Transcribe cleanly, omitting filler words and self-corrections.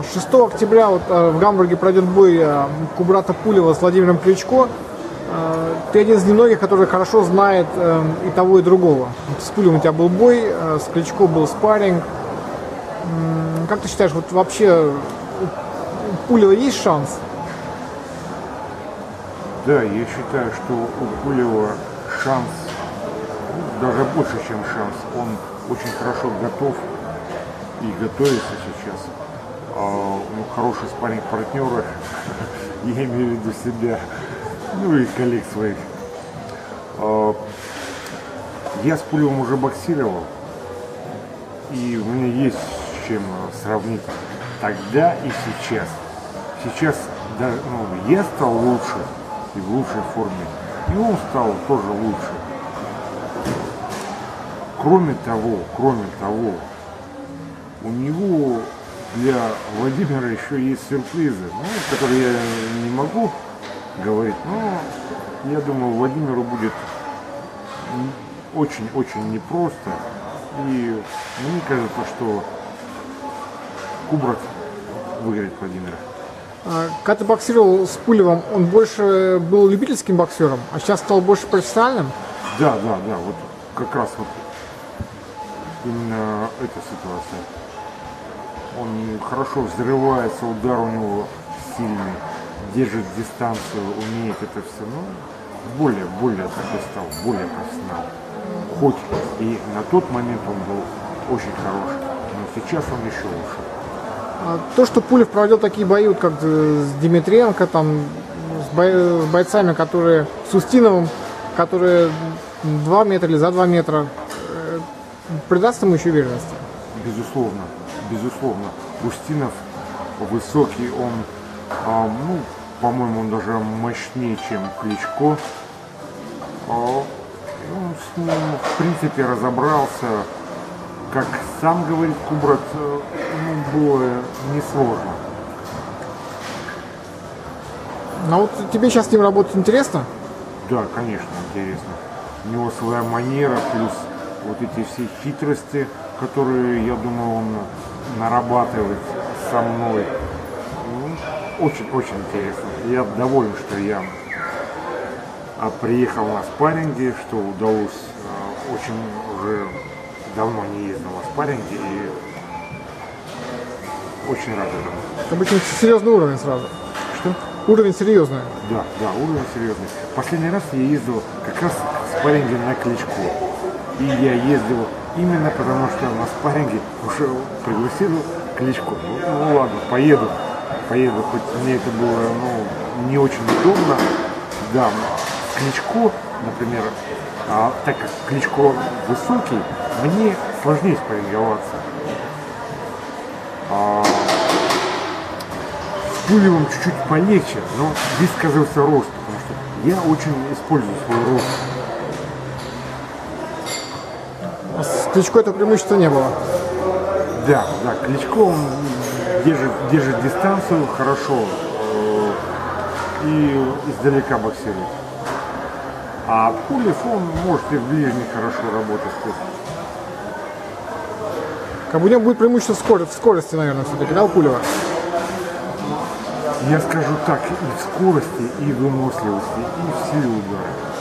6 октября вот, в Гамбурге пройдет бой Кубрата Пулева с Владимиром Кличко. Ты один из немногих, который хорошо знает и того, и другого. С Пулевым у тебя был бой, с Кличко был спарринг. Как ты считаешь, вот вообще у Пулева есть шанс? Да, я считаю, что у Пулева шанс, даже больше, чем шанс. Он очень хорошо готов и готовится сейчас. У него хорошие спарринг-партнеры, я имею в виду себя, ну и коллег своих. Я с Пулевым уже боксировал, и у меня есть с чем сравнить тогда и сейчас. Сейчас даже, я стал лучше и в лучшей форме, и он стал тоже лучше. Кроме того, у него для Владимира еще есть сюрпризы, которые я не могу говорить, но я думаю, Владимиру будет очень-очень непросто, и мне кажется, что Кубрат выиграет Владимира. Когда ты боксировал с Пулевым, он больше был любительским боксером, а сейчас стал больше профессиональным? Да, вот как раз вот именно эта ситуация. Он хорошо взрывается, удар у него сильный, держит дистанцию, умеет это все, более такой стал, более профессионал. Хоть и на тот момент он был очень хорош, но сейчас он еще лучше. То, что Пулев проводил такие бои, вот как с Димитренко, там, с бойцами, которые с Устиновым, которые 2 метра или за 2 метра, придаст ему еще уверенности? Безусловно. Устинов высокий, он, по-моему, он даже мощнее, чем Кличко. Он с ним, в принципе, разобрался. Как сам говорит Кубрат, было несложно. Но вот тебе сейчас с ним работать интересно? Да, конечно, интересно. У него своя манера, плюс вот эти все хитрости, которые, я думаю, он нарабатывает со мной. Очень-очень интересно. Я доволен, что я приехал на спарринги, что удалось, очень уже давно не ездил на спарринге и очень рад этому. Обычно серьезный уровень сразу. Что? Уровень серьезный. Да, уровень серьезный. Последний раз я ездил как раз в спарринге на Кличко. И я ездил именно потому, что на спарринге уже пригласил Кличко. Ну ладно, поеду, хоть мне это было не очень удобно. Да, Кличко, например, так как Кличко высокий, мне сложнее спарринговаться. С Пулевым чуть-чуть полегче, но здесь сказался рост, потому что я очень использую свой рост. С Кличко этого преимущества не было? Да, Кличко он держит дистанцию хорошо и издалека боксирует. А Пулев, он может и в ближней хорошо работать. Как бы у него будет преимущество в скорости, наверное, все-таки, да, у Пулева? Я скажу так, и в скорости, и в выносливости, и в силе удара.